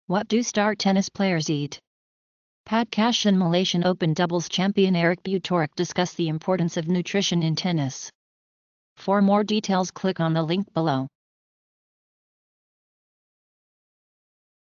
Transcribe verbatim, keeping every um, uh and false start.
What do star tennis players eat? Pad Cash and Malaysian Open doubles champion Eric Butorac discuss the importance of nutrition in tennis. For more details, click on the link below.